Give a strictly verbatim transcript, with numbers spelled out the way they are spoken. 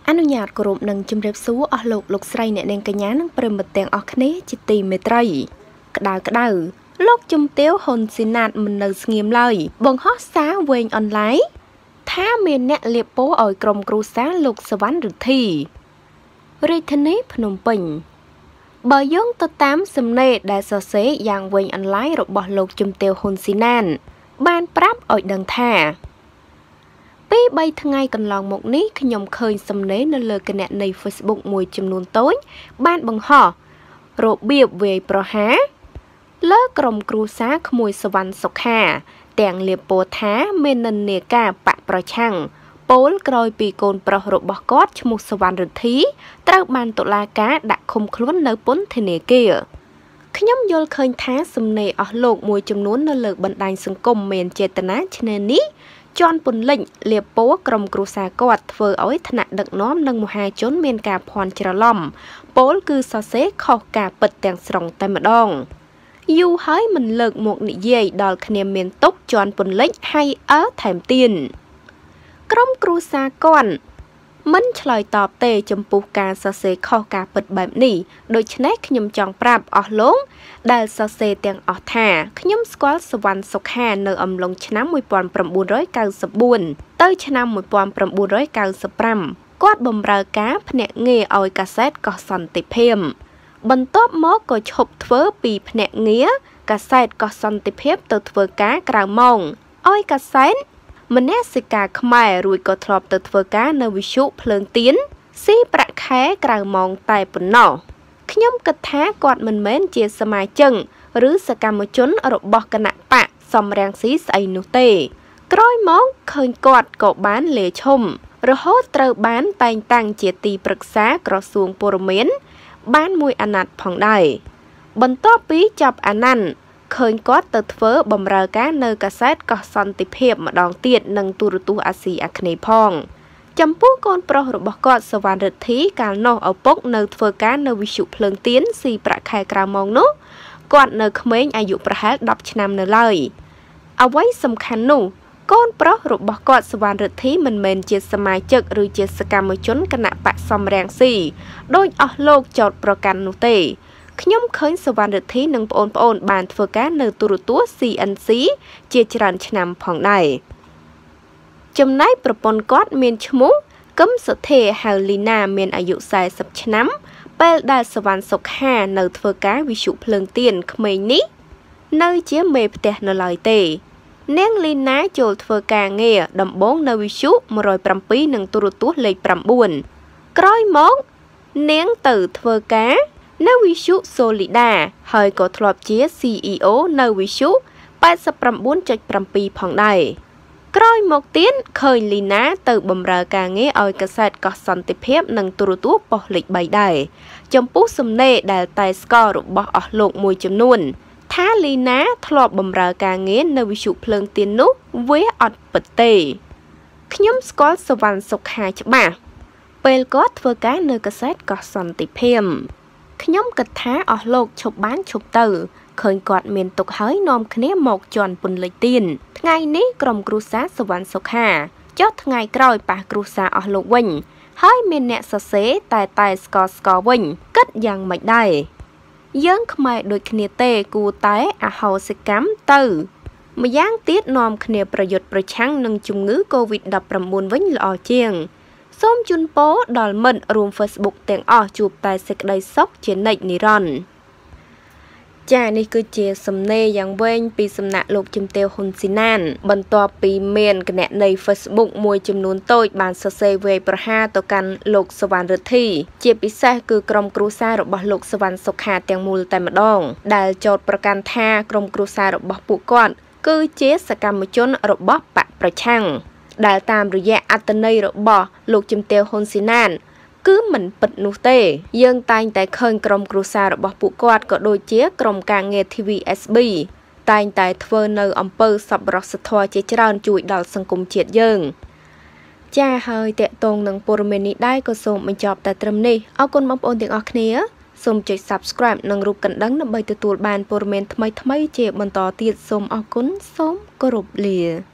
អនុញ្ញាតគោរពនឹងជម្រាបសួរអស់លោកលោកស្រីអ្នកនាងកញ្ញានិងប្រិយមិត្តទាំងអស់គ្នាជាទីមេត្រីក្តៅក្តៅលោកជំទាវហ៊ុនស៊ីណាតមិននៅស្ងៀមឡើយបង្ហោះសារវែងអនឡាញថាមានអ្នកលាបពណ៌ឲ្យក្រុមគ្រួសារលោកសវណ្ណរិទ្ធីរាជធានីភ្នំពេញបើយោងទៅតាមសំណេរដែលសរសេរយ៉ាងវែងអនឡាញរបស់លោកជំទាវហ៊ុនស៊ីណាតបានប្រាប់ឲ្យដឹងថាពីបីថ្ងៃកន្លងមកនេះខ្ញុំឃើញសំណេរនៅលើគណនី Facebook មួយចំនួនតូចបានបង្ហោះរបៀបវាយប្រហារលើក្រុមគ្រួសារក្មួយសវណ្ណសុខាទាំងលាបពណ៌ថាមាននិន្នាការបកប្រឆាំងពលក្រោយពីកូនប្រុសរបស់គាត់ឈ្មោះសវណ្ណរិទ្ធីត្រូវបានតុលាការដាក់ឃុំខ្លួននៅពន្ធនាគារខ្ញុំយល់ឃើញថាសំណេរអស់លោកមួយចំនួននៅលើបណ្ដាញសង្គមមានចេតនាឈ្នានេះជន់ពន្លិចលាបពណ៌ក្រុមគ្រួសារគាត់ធ្វើឲ្យថ្នាក់ដឹកនាំនិងមហាជនមានការភ័ន្តច្រឡំពលគឺសរសេរខុសការពិតទាំងស្រុងតែម្ដងយូរហើយមិនលើកមកនិយាយដល់គ្នាមានទុកជន់ពន្លិចហើយអើថែមទៀតក្រុមគ្រួសារគាត់មិនឆ្លើយតបទេចំពោះការសរសេរខុសការពិតបែបនេះដូច្នេះខ្ញុំចង់ប្រាប់អស់លោកដែលសរសេរទាំងអស់ថាខ្ញុំស្គាល់សវណ្ណសុខានៅអំឡុងឆ្នាំmột nghìn chín trăm chín mươi tưទៅឆ្នាំmột nghìn chín trăm chín mươi lămគាត់បម្រើការភ្នាក់ងារឲ្យកាសែតកោះសន្តិភាពបន្ទាប់មកក៏ឈប់ធ្វើពីភ្នាក់ងារកាសែតកោះសន្តិភាពទៅធ្វើការក្រៅម៉ោងឲ្យកាសែតមនសិការខ្មែររួចក៏ធ្លាប់ទៅធ្វើការនៅវិទ្យុភ្លើងទៀនស៊ីប្រាក់ខែក្រៅម៉ោងតែប៉ុណ្ណោះខ្ញុំគិតថាគាត់មិនមែនជាសមាជិកឬសកម្មជនរបស់គណៈបកសំរាំងស៊ីស្អីនោះទេក្រោយមកឃើញគាត់ក៏បានលេឈុំរហូតត្រូវបានតែងតាំងជាទីប្រឹក្សាក្រសួងព័ត៌មានបានមួយអាណត្តិផងដែរបន្ទាប់ពីចាប់អាណត្តិឃើញគាត់ទៅធ្វើបម្រើការនៅកាសែតកោះសន្តិភាពម្ដងទៀតនិងទូរទស្សន៍អាស៊ីអាគ្នេយ៍ផងចំពោះកូនប្រុសរបស់គាត់សវណ្ណរិទ្ធីកាលនោះឪពុកនៅធ្វើការនៅវិទ្យុភ្លើងទៀនស៊ីប្រាក់ខែក្រៅម៉ោងនោះគាត់នៅក្មេងអាយុប្រហែលដប់ឆ្នាំនៅឡើយអ្វីសំខាន់នោះកូនប្រុសរបស់គាត់សវណ្ណរិទ្ធីមិនមែនជាសមាជិកឬជាសកម្មជនគណៈបកសំរាំងស៊ីដោយអស់លោកចោទប្រកាន់នោះទេខ្ញុំឃើញសវណ្ណរិទ្ធីនិងប្អូនប្អូនបានធ្វើការនៅទូរទស្សន៍ C N C ជាច្រើនឆ្នាំផងដែរចំណែកប្រពន្ធគាត់មានឈ្មោះកឹមសុធាហៅលីណាមានអាយុสี่สิบឆ្នាំពេលដែលសវណ្ណសុខានៅធ្វើការវិទ្យុភ្លើងទៀនក្មេងនេះនៅជាមេផ្ទះនៅឡើយទេនាងលីណាចូលធ្វើការងារដំបូងនៅវិទ្យុmột không bảyនិងទូរទស្សន៍លេខchínក្រោយមកនាងទៅធ្វើការនៅវិទ្យុសូលីដាហើយក៏ធ្លាប់ជា C E O នៅវិទ្យុeighty-nine point sevenផងដែរក្រោយមកទៀតឃើញលីណាទៅបម្រើការងារឲ្យកាសែតកោះសន្តិភាពនិងទូរទស្សន៍ប៉ុស្តិ៍លេខthreeដែរចំពោះសំណេរដែលតែស្គាល់របស់អស់លោកមួយចំនួនថាលីណាធ្លាប់បម្រើការងារនៅវិទ្យុភ្លើងទៀននោះវាអត់ពិតទេខ្ញុំស្គាល់សវណ្ណសុខាច្បាស់ពេលគាត់ធ្វើការនៅកាសែតកោះសន្តិភាពខ្ញុំគិតថាអស់លោកឈប់បានឈប់ទៅឃើញគាត់មានទុកហើយនាំគ្នាមកជន់ពន្លិចទៀនថ្ងៃនេះក្រុមគ្រួសារសវណ្ណសុខាចុះថ្ងៃក្រោយប៉ះគ្រួសារអស់លោកវិញហើយមានអ្នកសរសេរតែតែស្កស្កវិញគិតយ៉ាងម៉េចដែរយើងខ្មែរដូចគ្នាទេគួរតែអហោសិកម្មទៅម្យ៉ាងទៀតនាំគ្នាប្រយុទ្ធប្រឆាំងនឹងជំងឺ COVID nineteen វិញល្អជាងសូមជូនពរដល់មិត្តរួម Facebook ទាំងអស់ជួបតែសេចក្តីសុខជានិច្ចនិរន្តរ៍ចានេះគឺជាសំណេរយ៉ាងវែងពីសំណាក់លោកជំទាវហ៊ុនស៊ីណានបន្ទាប់ពីមានគណនី Facebook មួយចំនួនតូចបានសរសេរវាយប្រហារទៅកាន់លោកសវណ្ណរិទ្ធីជាពិសេសគឺក្រុមគ្រួសាររបស់លោកសវណ្ណសុខាទាំងមូលតែម្ដងដែលចោទប្រកាន់ថាក្រុមគ្រួសាររបស់ពួកគាត់គឺជាសកម្មជនរបស់បកប្រឆាំងដែលតាមរយៈអត្តន័យរបស់លោកជំទាវហ៊ុនស៊ីណានគឺមិនពិតនោះទេយើងតែងតែឃើញក្រុមគ្រួសាររបស់ពួកគាត់ក៏ដូចជាក្រុមការងារ T V S B តែងតែធ្វើនៅអំពើសប្បុរសធម៌ជាច្រើនជួយដល់សង្គមជាតិយើងចាហើយតេតងនឹងព័ត៌មាននេះដែរក៏សូមបញ្ចប់តែត្រឹមនេះអរគុណបងប្អូនទាំងអស់គ្នាសូមចុច Subscribe និងរូបកណ្ដឹងដើម្បីទទួលបានព័ត៌មានថ្មីៗជាបន្តទៀតសូមអរគុណសូមគោរពលា